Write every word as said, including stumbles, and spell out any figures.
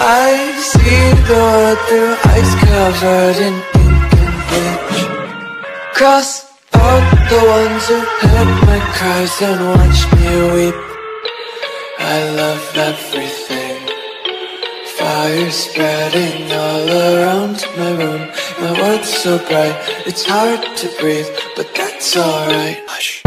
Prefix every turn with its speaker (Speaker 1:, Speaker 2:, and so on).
Speaker 1: I see the world through ice covered in ink and bleach. Cross out the ones who heard my cries and watched me weep. I love everything. Fire spreading all around my room. My world's so bright, it's hard to breathe, but that's alright. Hush.